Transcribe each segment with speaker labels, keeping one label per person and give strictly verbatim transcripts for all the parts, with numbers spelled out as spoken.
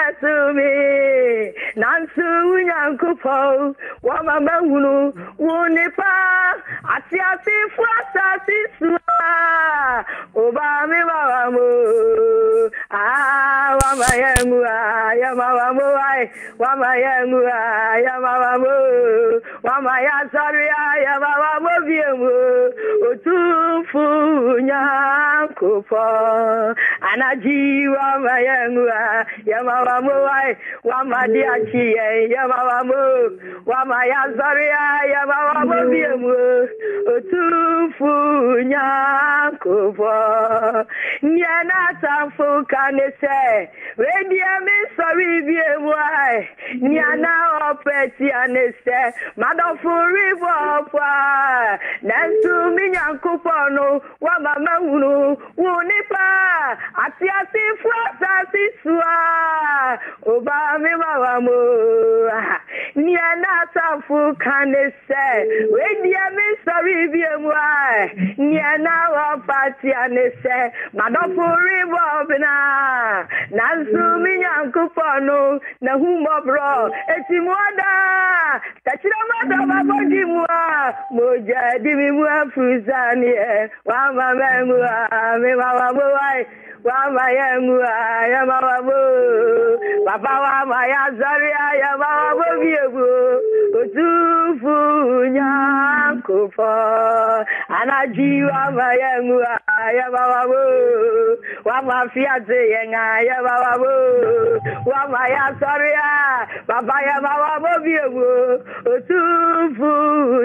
Speaker 1: to me. Nansu Yankupo, Wamama Wunu, Wunipa, Atiati Fwasati Sua, Obami Mamamu, Ah, Wamayamu, Yamamu, Wamayamu, Yamamu, Wamaya Saria, Yamamu, Viemu, Utufu Yankupo, Anaji Wamayamu, Yamamu, Wamadiachi, Yamamu, Wamaya Saria, Yamamu, Viemu, Utufu Yankupo, Niana Tamfu Kanese, Radia Sorry, Viemu, Niana Opeti Anese, Madam River, Nansu Minyankupono, Wamamunu, Wunipa, Atiati Fwasati Sua, Obami Mawamu, Niana Tamfu Kanese, Radia Sorry, Viemu, Niana Opeti Anese, Madam River, Nansu Minyankupono, Nahuma Bro, Etimwada, Tachira Mada Dimwa, Moja Dimwa Fuzani, Wama Memua, Mema Boy, Wama Yamua, Yamabu, Papa Wama Yazaria, Yamabu Viebu, Utufu Yankupo, Anaji Wama Yamua, Yamabu, Wama Fiate Yanga, Yamabu, Wama Yazaria, Papa Yamabu Viebu, Utufu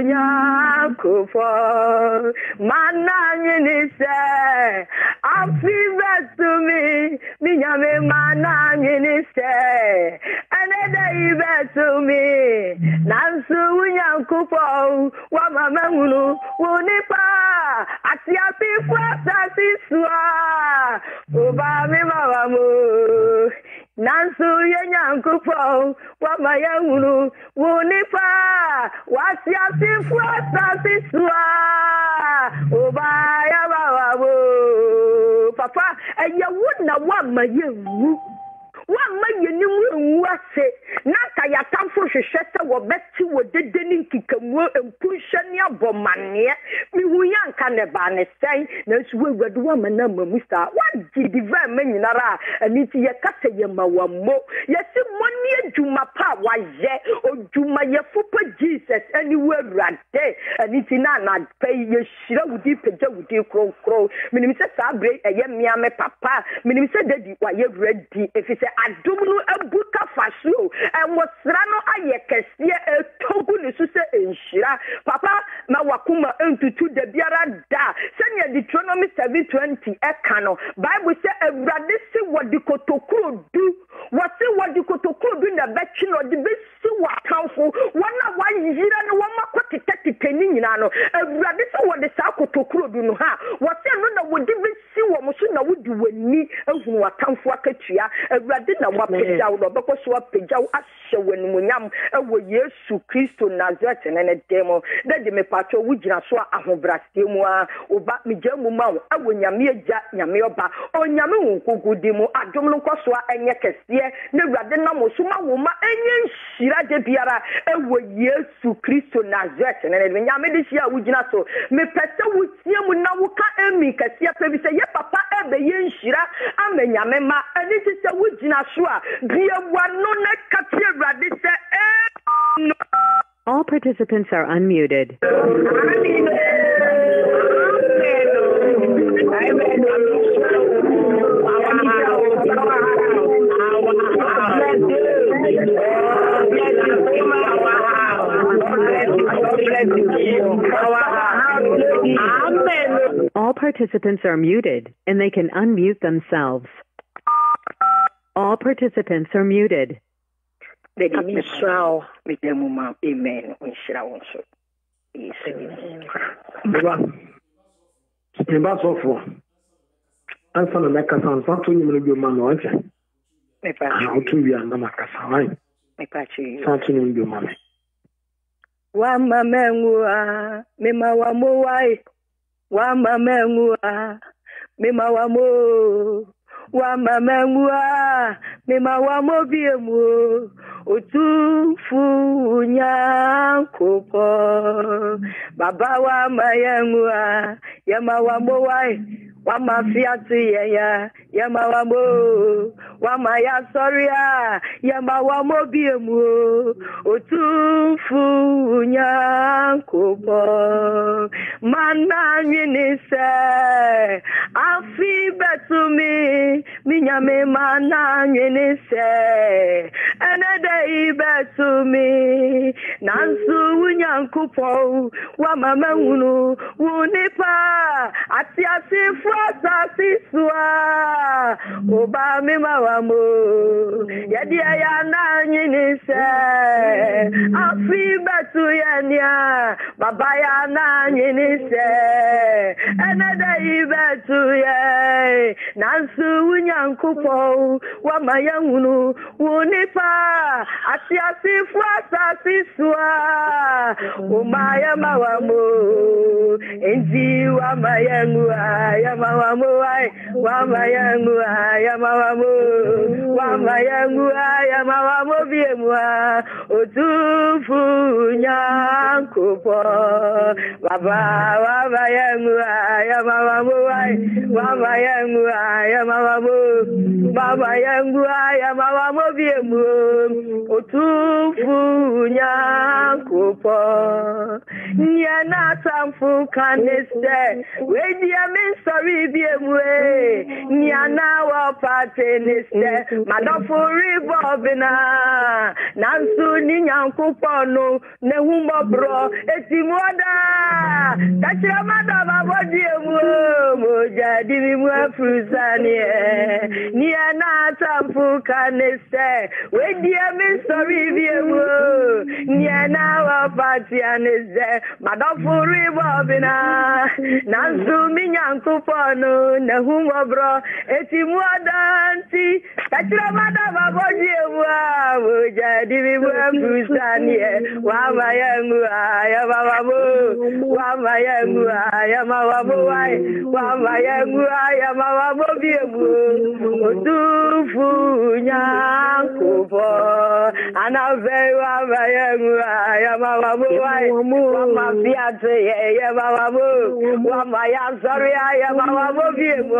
Speaker 1: Yankupo, Manani say, I feel that to me, Minyame Manani say, another that to me, Nansu Yankupo, Wamamunu, Wunipa, Atiati Fwasati Sua, Obami Mamamu, Nansu Yankupo, Wamayamunu, Wunipa, Watiati Fwasati Sua, Obaya Mamamu, Papa, and you wouldn't want my you. One man you was say, Nata Yatamfo Shetta were better with the dinning kikamu and pushania bomania. Me who young can the banner say, Nurse Wood woman number, Mister. What did divine menara and it's your cassa yama one more? Yes, money to my pa was ye or do my fupa Jesus anywhere right there. And it's in an pay your shiro deep and with you crow crow. Minister Sabre, a young yame papa, Minister Daddy, why you ready if it's a Adumunu Abuka Fasu, and what Rano Ayekasia, a Togu Nususe in Shira, Papa, Mawakuma, into two the Biara da, send your Deuteronomy seven twenty, Ekano, Bible say, a radisi what the Kotoko do, what say what the Kotoko do in the Betchin or the best what council, one of one year and one more quantity penny, a radisi what the Sakotoko do, what say, no, would even see what Musuna would do when me, and who are council, a radina wapija, or because wapija, Asha when Munyam, and were Yesu Christo Nazareth and a demo, that the Mepato Wujina Swa Ahobrastimoa, or Bat Mijamuma, I will Yamia Jat Yamioba, or Yamu, who demo, Adomno Koswa, and Yakasia, the Radina Mosuma Wuma, and Shira de Biara, and were Yesu Christo Nazareth and a Yamedisia Wujina so, me Pesta would see Munawuka and me, Cassia, say, Ya Papa, and the Yen Shira, and the Yamema, and it is a Wujina Shua, be a one no neck Katia, this no.
Speaker 2: All participants are unmuted. All participants are muted, and they can unmute themselves. All participants are muted.
Speaker 1: The Israel, with the moment, amen. We shall also.
Speaker 3: September so for. I'm from the Macasan, something you will be man, won't you? How to be under Macasan. Something you will be man.
Speaker 1: Wama mengua, mema wamo wai. Wama mengua, mema wamo. wa mamangua mema wa mobiemu otufu nyankopo baba wa mayangua yama wa mowai wa mafiati ya yama wa mo wa maya soria yama wa mobiemu otufu nyankopo mana nyinise afi betumi minyame mana nyinise anade betumi nansu nyankopo wa mama hunu wunipa ati ati fasa siswa oba mi mawamo yadi ya na nyinise afi betu yania baba ya na nyinise anade betu ye nansu nyankopo wa mayahunu wunipa ati ati fasa siswa umaya mawamo enji wa mayangu ya mawamu ai wa mayangu ya mawamu wa mayangu ya mawamu biemwa otufu nyankopo baba wa mayangu ya mawamu ai wa mayangu ya mawamu baba yangu ya mawamu biemwa otufu nyankopo nyana tamfu kaniste wedia min sorry biemwe nyana wa pateniste madofuri bobina nansu ni nyankopo no ne humbo bro etimoda kachira madaba bodiemwe moja divi mwa fruzani nyana tamfu kaniste wedia min sorry biemwe nyana wa pateniste madofuri bobina nansu mi nyankopo no ne humbo bro etimodanti kachira madaba bodiemwa moja divi mwa fruzani wa mayangu ya babamu wa mayangu ya mabamu wa mayangu ya mabamu biemu otufu nyankopo anave wa mayangu ya mabamu wa mafiate ya babamu wa mayanzari ya mabamu biemu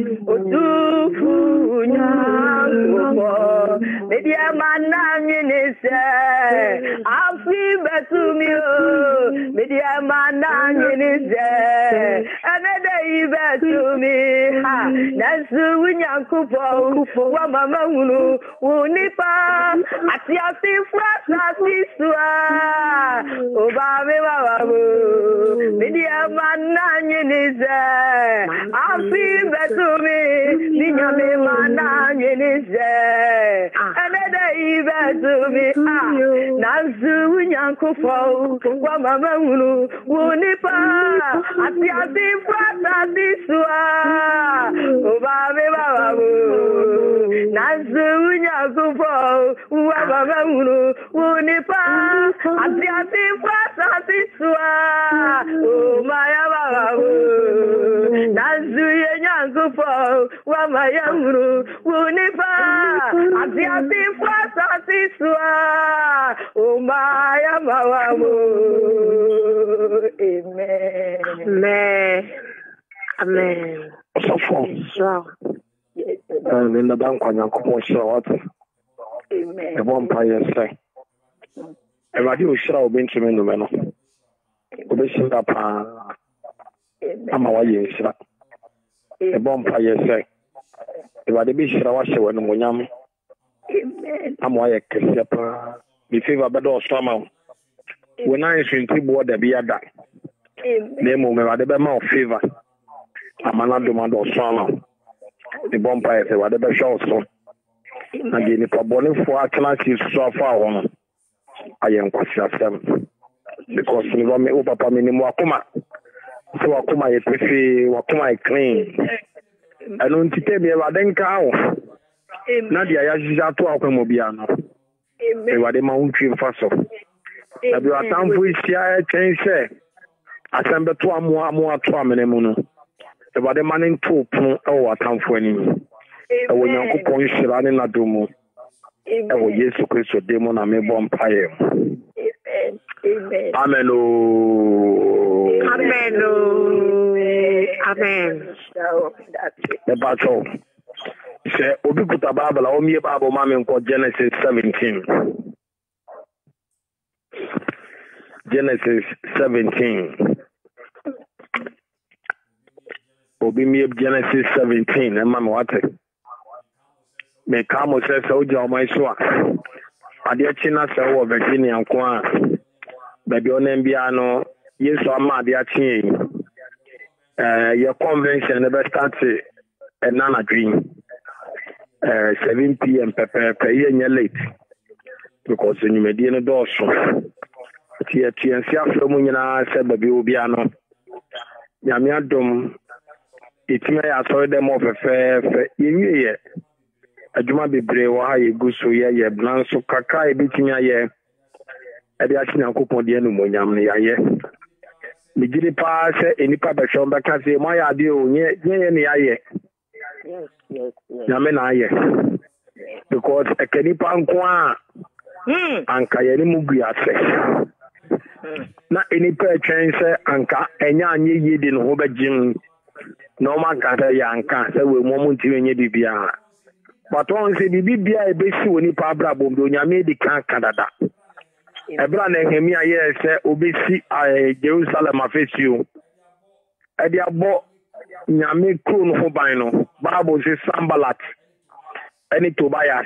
Speaker 1: otufu nyankopo media mananyinise afi betumio media mananyinise anade betumi ha nasu nyankopo wa mama hunu unipa ati ati frasa siswa oba me babamu media mananyinise afi betumi ninyame mananyinise anade betumi ha nasu nyankopo wa mama hunu unipa ati ati frasa siswa oba me babamu nasu nyankopo wa mama hunu unipa ati ati frasa siswa o maya babamu nasu nyankopo wa maya hunu unipa ati ati frasa siswa o maya babamu. Amen.
Speaker 3: Amen. Amen. So for sure. And in the bank on your commercial water.
Speaker 1: Amen.
Speaker 3: The vampire say. If I do show Benjamin the man. Obession up. I'm a way. The vampire say. If I be sure I was when Munyam. I'm why I can see up. If you have a door summer. When I swing to board the beer that. Name me what the bema favor. I'm not the man or swallow. The vampire say what the best show so. Again, if a bonnet for a class is so far on, I am quite seven. Because you want me over for minimum wakuma. So wakuma is pretty wakuma clean. I don't tell me about them cow. Nadia Yaja to our mobiano. They were the mountain first of. If you are time for it, change say. Assemble two more more two menemuno. About the man in two or time for any. ɛwɔ Nyankopɔn hyira ne n'adom ɛwɔ Yesu Kristo din mu na mebɔ mpaeɛ.
Speaker 1: Amen.
Speaker 3: Amen. Oh.
Speaker 1: Amen. Oh. Amen.
Speaker 3: Ebacho. Say obi kuta Bible a omie Bible ma me nko Genesis seventeen. Genesis seventeen. Obi mi Genesis seventeen e ma me wate. Me ka mo se se oja o mai so a. Ade chi na se wo Virginia nko a. Baby onem bia no Yesu ama ade achi eh your convention never started at nana dream uh seven p m pepe pe ye late because you made no do so tie tie nsia afro nyina se baby obi ano nyame adom itime ya so dem ofefe fe yewie ye adwuma bebre wo ha ye guso ye ye blanso kaka e bitimi aye e dia Nyankopɔn de anu monyam ne yaye Mijiri pa se enipa be shomba kasi mo ya de o nye nye ne aye.
Speaker 1: Yes, yes, yes.
Speaker 3: Nyame na aye. Because ekenipa nko a
Speaker 1: Hmm.
Speaker 3: anka ye ni mugu ase. Na enipa etwen se anka enya anye yedi no ho begin. No man ka se ya anka se we mo mo ntimi nye bibia. But on se bibia e be si woni pa bra bom do nyame di kan kadada. Ebra na Nehemia ye se obesi Jerusalem afesio edi abo nyame kro no ho ban no Bible se Sambalat eni Tobias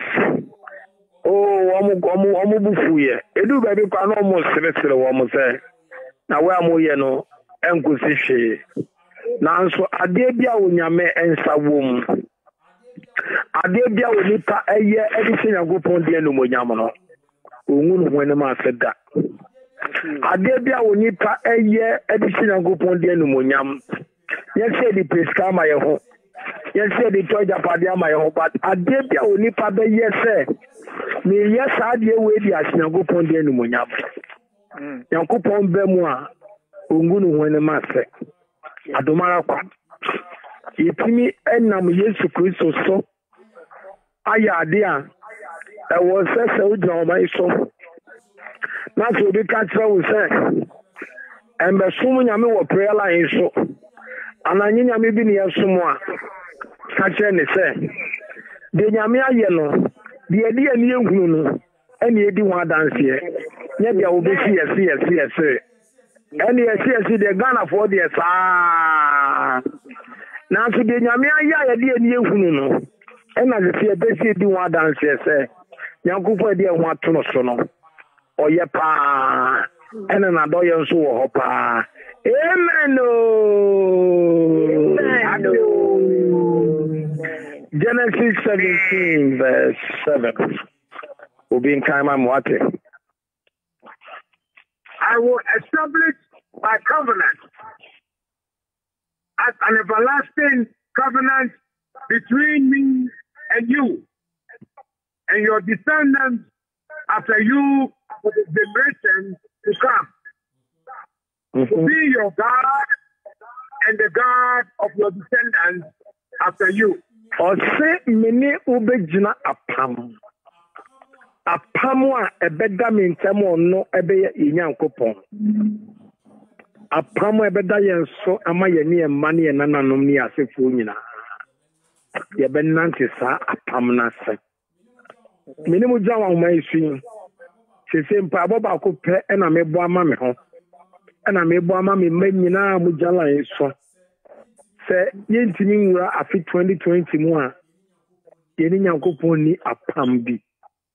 Speaker 3: oh omo omo omo bufuye edu ba bi kwa no omo seresere wo mo se na we amoye no enkusi hwe na nso ade bia wo nyame ensa wom ade bia wo nipa eye edi se Nyankopɔn de no monyam no Ongunu wene ma seda. Ade bia onipa eye edisi Nyankopɔn de anu monyam. Yese di peska ma ye ho. Yese di toja pade ma ye ho but ade bia onipa be yese. Me yesa ade we di asi Nyankopɔn de anu monyam. Nyankopɔn be mu a ongunu wene ma se. Adomara kwa. Yetimi enam Yesu Kristo so. Aya ade a I was said so down my son. Not to be catcher will say. And the summon yami were prayer line so. And I knew yami be near someone. Catcher and say. The yamia yellow. The idea near Gunu. And ye do one dance here. Yet there will be C S C S C S C. And the C S C the Ghana for the ah. Now to the yamia ya idea near Gunu. And as if you basically do one dance here say. Nyankopɔn de ho ato no so no oye pa ena na do ye nso wo ho pa amen Genesis seventeen verse seven obi nkan ma mwate
Speaker 4: I will establish my covenant as an everlasting covenant between me and you and your descendants after you for the generation to come. Mm-hmm. To be your God and the God of your descendants after you.
Speaker 3: Ose mene ubejina apam. Apam wa ebeda mi ntemo no ebe ye Nyankopɔn. Apam ebeda ye so ama ye ne emma ne nananom ne asefo nyina. Ye benante sa apam na se. Minimu jawa umai swing. Se se mpa boba ko pe ena mebo ama me ho. Ena mebo ama me manyina mu jala yeso. Se yentimi nwura afi twenty twenty mu a ye ni Nyankopɔn ni apam bi.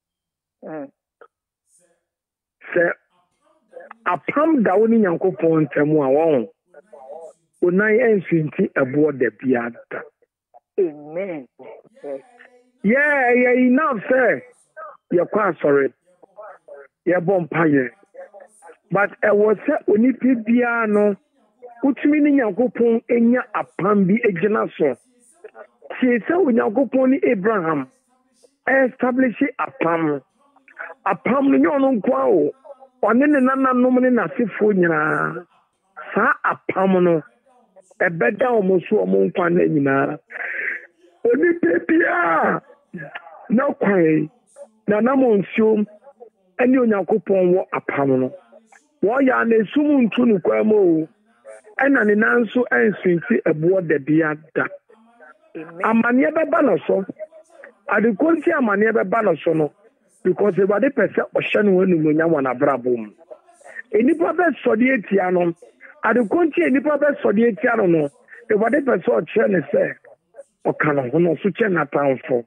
Speaker 3: Se apam da woni Nyankopɔn temu a won. Onai enfinti ebo de biada.
Speaker 1: Amen.
Speaker 3: Yeah, yeah, enough, sir. You're quite sorry. You're born pie. But I was said, when you did piano, which meaning you go pon enya apam bi ejina so. She said, when you go pon Abraham, establish apam. Apam ni yon kwao. One ne nana nomene na sifo nyina. Sa apam no. E beda omo so omo nkwa na nyina. Oni pepia na kwai na na monsium eni onyankopon wo apam no. Wo ya na esum ntu no kwa mo. Ena ne nanso ensinti ebo de bia da. Amane beba no so. Adekonti amane beba no so no because everybody person ohye no wanu monya wana brabom. Enipa be sodi etia no. Adekonti enipa be sodi etia no no. Everybody person ohye ne se okano hono so che na tanfo.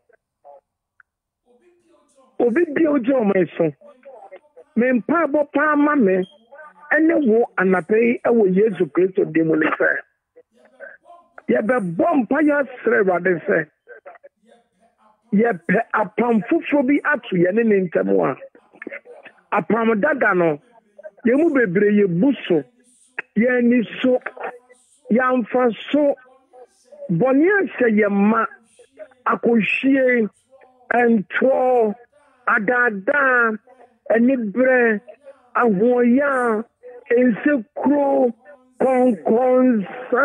Speaker 3: Obi bi ojo me so. Me mpa bo pa ma me ene wo anapai ewo Yesu Kristo demoni se. Ye be bom pa ya sre wade se. Ye pe apam fufuro bi atu ye ne ntemu a. Apam dada no ye mu bebre ye buso. Ye ni so ya mfa so boni ase ye ma akohie ento adada enibre ahoya ensekro konkonsa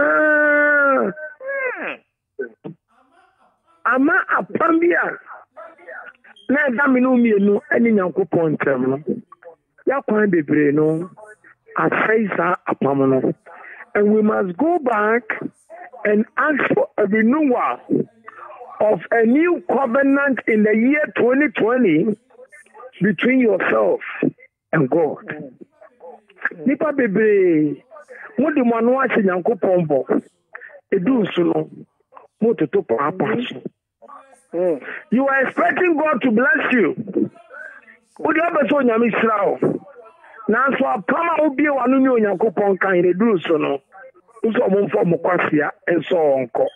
Speaker 3: ama apambia na da minu mienu eni nyankopon tem no ya kwan bebre no afaisa apam no, and we must go back and ask for a renewal of a new covenant in the year twenty twenty between yourself and God. Nipa bebre mo di mo anu ase nyankopon bo edu so no mo toto papa so. You are expecting God to bless you. Odi abeso nyame sira o. Na so apama obi e wanu ni onyankopon kan edu so no. Uso mo mfo mo kwasia enso onko.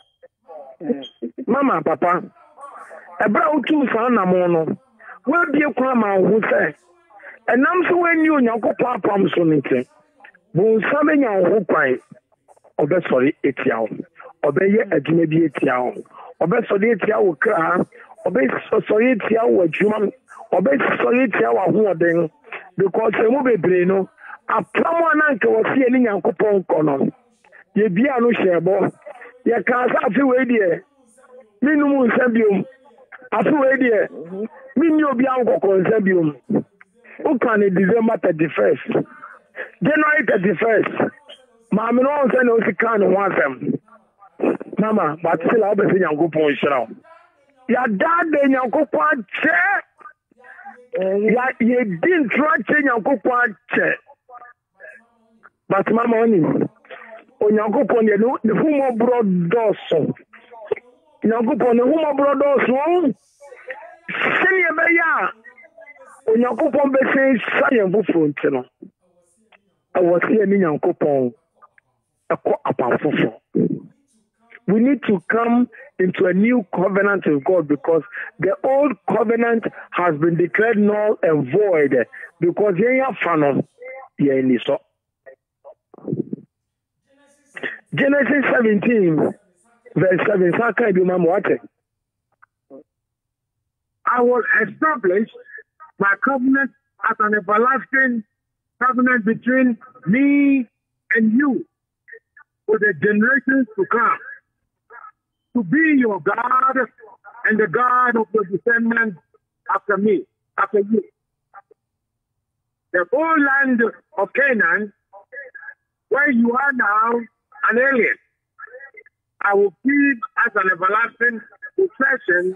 Speaker 3: Mama papa ebra utu sa na mo no. We bie kwa ma wo se. Enam so we ni onyankopon apam so nti. Bo nsame nya wo kwan. Obe sorry etia o. Obe ye adwuma bi etia o. Obe sorry etia wo kra. Obe sorry etia wo adwuma. Obe sorry etia wo ahoden. Because emu bebre no apam ananka wo se ni nyankopon kono. Ye bia no hyebo. Ye ka sa afi we die. Minum nsabiom. Afi we die. Mini obi ankoko nsabiom. Ukane December thirty-first. January thirty-first. Mama no say no sika no wasem. Mama, but still I be say nyankopon hira. Ya dad de nyankopon che. Ya ye din try che nyankopon che. But mama oni onyankopon de no the humo brodoso. Nyankopon the humo brodoso. Seni ebe ya onyankopon be say sayen fufuro ntino. Awo se ni nyankopon akọ apafofo. We need to come into a new covenant with God because the old covenant has been declared null and void because ye fano ye ni so. Genesis seventeen verse seven saka bi mama wate.
Speaker 4: I will establish my covenant as an everlasting covenant between me and you for the generations to come, to be your God and the God of your descendants after me, after you. The whole land of Canaan, where you are now an alien, I will keep as an everlasting possession.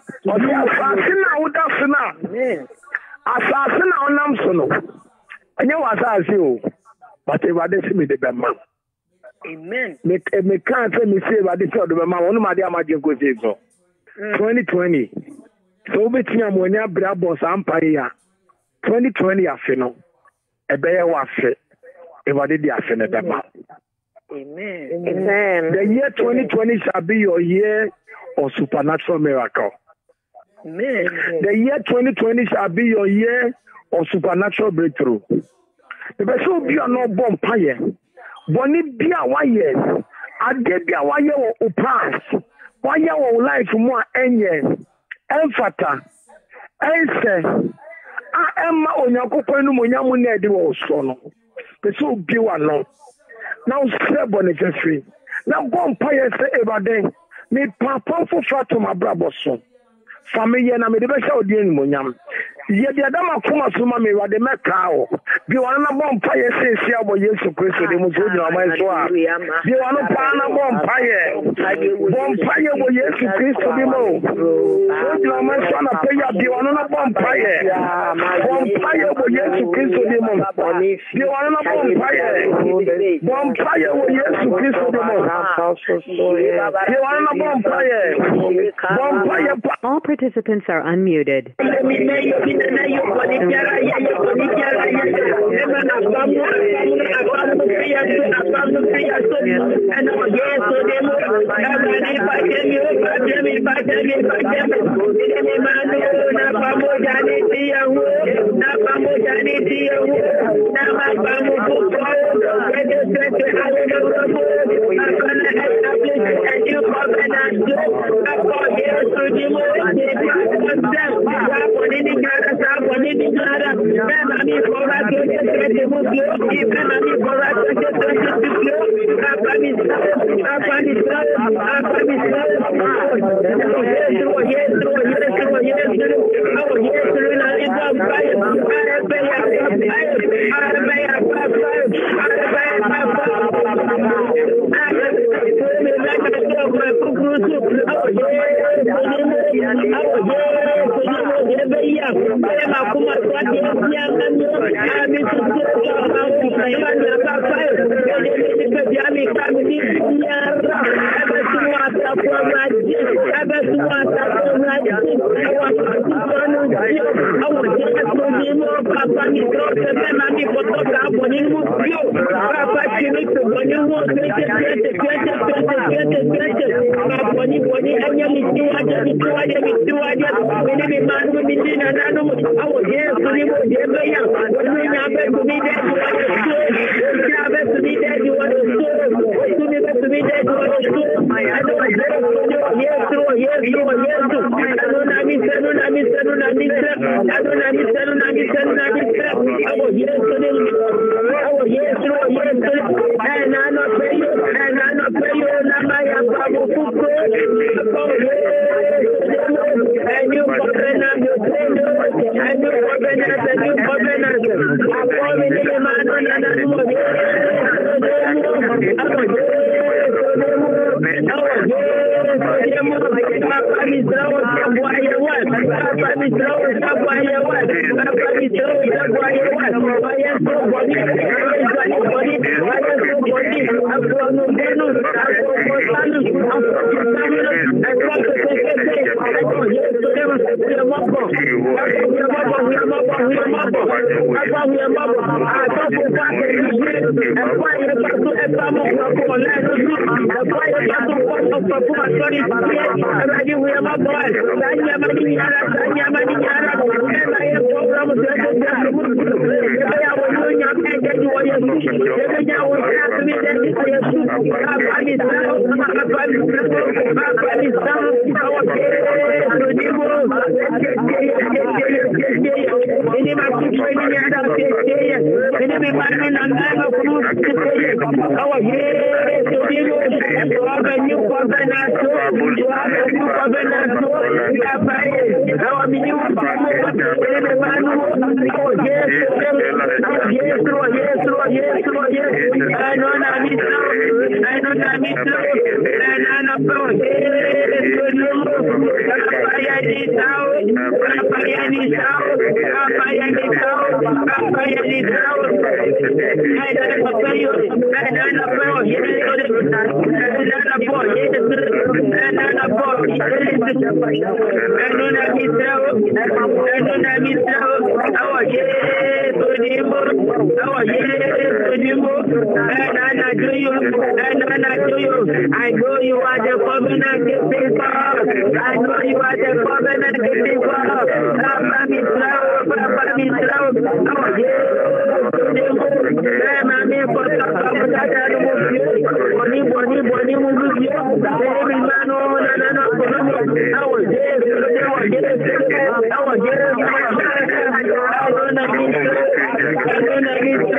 Speaker 3: Asasina onam so no. Enye wasase o. But e wade si me de bema.
Speaker 1: Amen.
Speaker 3: Me me kan say me say wade si o de bema wonu ma de amaje ko say so. twenty twenty. So beti amonya bra boss ampaye ya. twenty twenty afe no. E be ye wafe. E wade di afe ne bema.
Speaker 1: Amen.
Speaker 2: Amen.
Speaker 3: The year twenty twenty shall be your year of supernatural miracle.
Speaker 1: Amen.
Speaker 3: The year twenty twenty shall be your year of supernatural breakthrough. The person be no bomb paye. Boni be a wire. Ade be a wire o pass. Wire o life mo enye. Emfata. Ense. A emma onyankopon no monyamu na ede wo so no. Person be wa no. Now say boni free. Now bomb paye say everday. me papa for fato my brabo so family na me de be sha odi enimonyam ye de adama kuma so ma me wa de meka o bi wona na bom pa ye sesi abo Yesu Kristo de mu so nyina ma so a bi wona pa na bom pa ye bom pa ye wo Yesu Kristo de mo so nyina ma so na pa ya bi wona na bom pa ye bom pa ye wo Yesu Kristo de mo bi wona na bom pa ye bom pa ye wo Yesu Kristo de mo bi wona na bom pa ye bom pa ye.
Speaker 2: All participants are unmuted.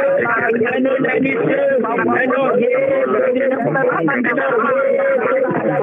Speaker 1: I know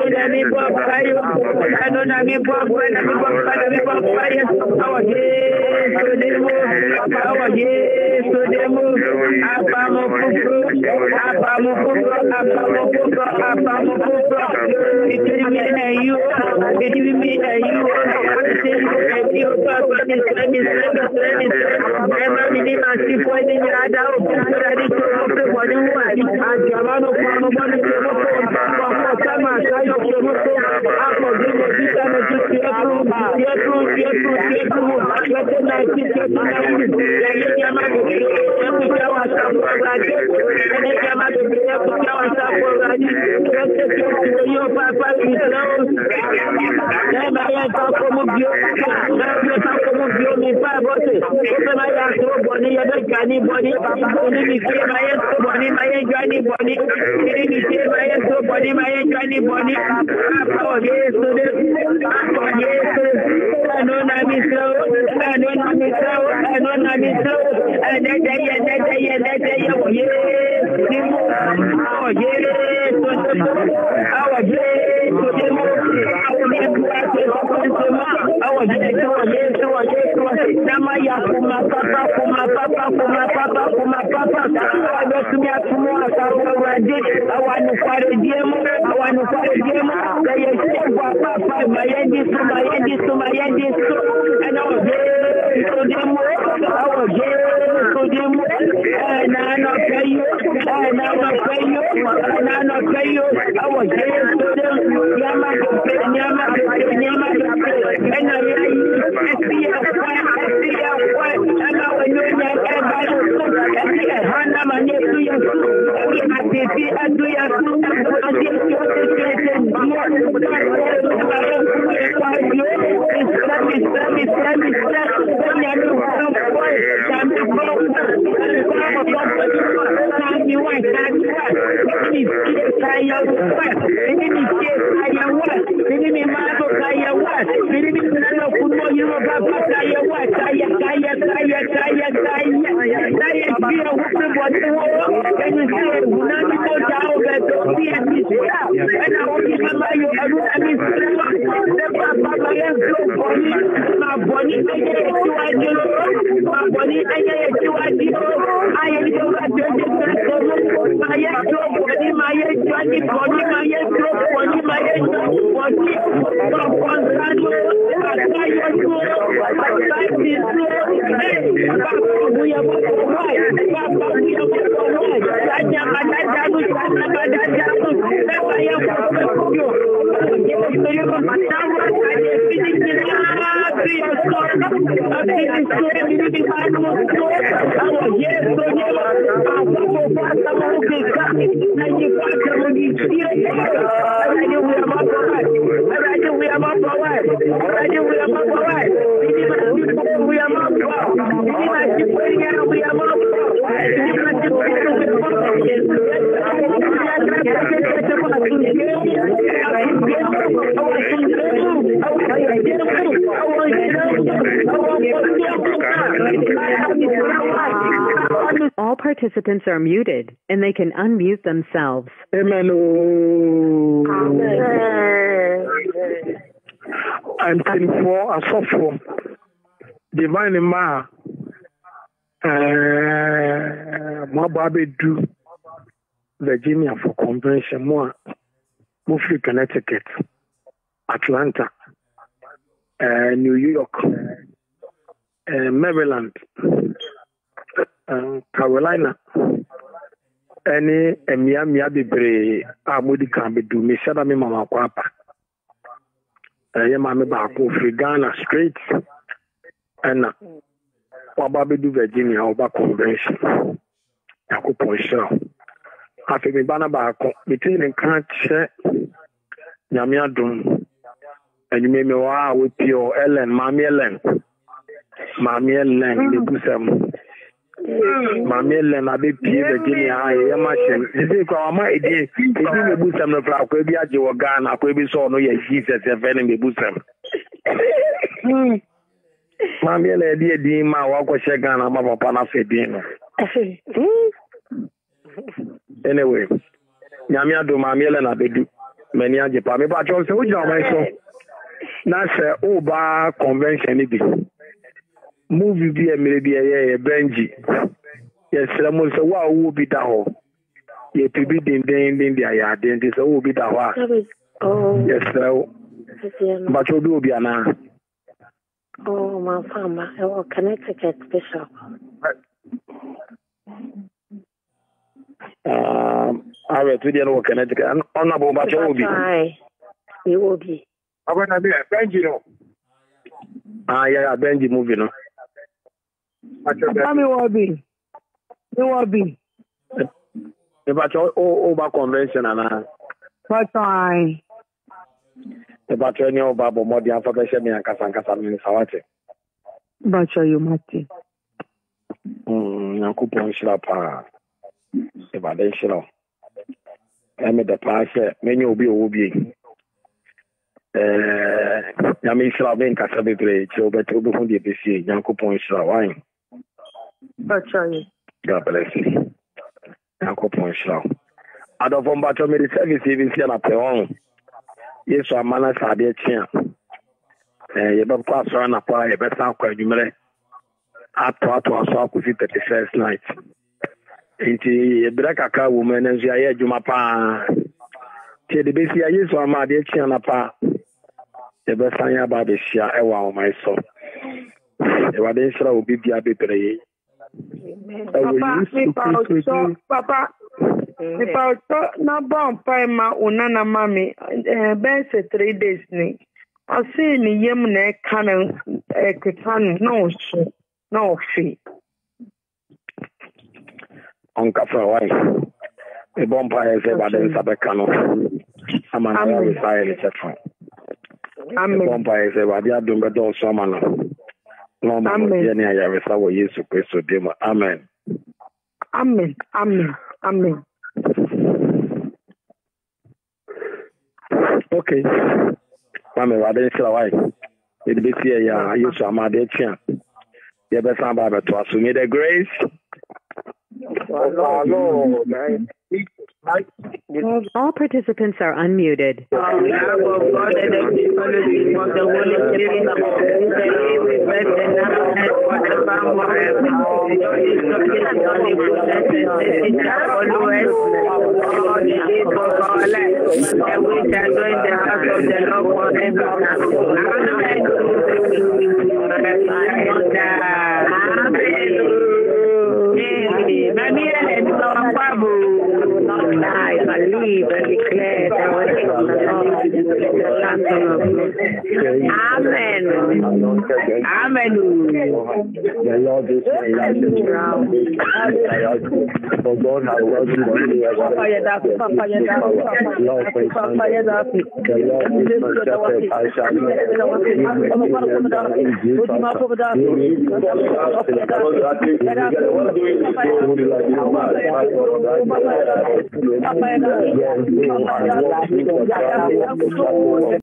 Speaker 2: All participants are muted, and they can unmute themselves.
Speaker 3: Amen. I'm twenty-four, a sophomore. Divine Ma, Mababe do Virginia for convention, more, Mufri, Connecticut, Atlanta, uh, New York, uh, Maryland, uh, Carolina, any Miami Abibre, Amudi can be do me, Shada me Mama Papa. I am a Kofi Ghana straight and Wababe do Virginia over convention. I could point show. I think me banner back between the country, Yamia Dum, and you made me wow with your Ellen, Mammy Ellen, Mammy Ellen, the Busam. Mammy Ellen, I be Pierre Virginia, I am machine. This is my idea. If you do some of our Quabi, you are gone, I could be so no, yes, Jesus, a enemy Busam. Mammy Ellen, dear Dima, walk with Shagan, I'm a papa for dinner. Anyway, Yamia do Mammy Ellen, I be do. many a Japan, but also with your myself. Nasa Oba convention, movie be a maybe a Benji. Yes, someone say, wow, who be that? Ye to be din din din dia ya din this who be that?
Speaker 5: Oh,
Speaker 3: yes, so but you do be ana.
Speaker 5: Oh, my farmer, I will Connecticut Bishop.
Speaker 3: Um, I will to the Connecticut and honorable, but you will be.
Speaker 5: You will be.
Speaker 4: I'm going to be a Benji.
Speaker 3: Ah, yeah, Benji movie, no.
Speaker 1: Tell me what be. You will be.
Speaker 3: About your over convention and
Speaker 1: But I.
Speaker 3: About your new Bible, more than information and Casancasa means Hawati.
Speaker 1: But you, Martin.
Speaker 3: Hm, Nakupon Shlapa. About the show. I made the pass, many will be will be. Uh, Yami Slavin Casabitre, so but to be the sea, Yankupon Shlawine.
Speaker 1: But you.
Speaker 3: God bless you. Yankupon Shlaw. I don't want to make the service even see an appeal. Yes, I'm a man of the chair. You don't pass around a pie, you better not quite you. I thought to us all could fit the first night. Into a black car woman and she had you my pa. Till the basic years of my dear Chiana. The best I about the share, I want my soul. The Vadensha will be the abbey.
Speaker 1: Papa, Papa. About na bomb pie ma unana mami bense three days ni. I see ni yem ne canon equitan no shi no fee.
Speaker 3: On Cafra wine. A bomb pie is about the Sabacano. I'm an hour with fire, et cetera. I'm a bomb pie is about the Adunga Don Samana. No, I'm a Jenny, I have a sour years to Christo Demo. Amen.
Speaker 1: Amen. Amen. Amen.
Speaker 3: Okay. Mama, I didn't feel like it be here. Yeah, I used to have my dear chin. You better sound about to assume the grace.
Speaker 2: All participants are unmuted. I believe and declare that when it comes to the land of Amen. Amen. Papa,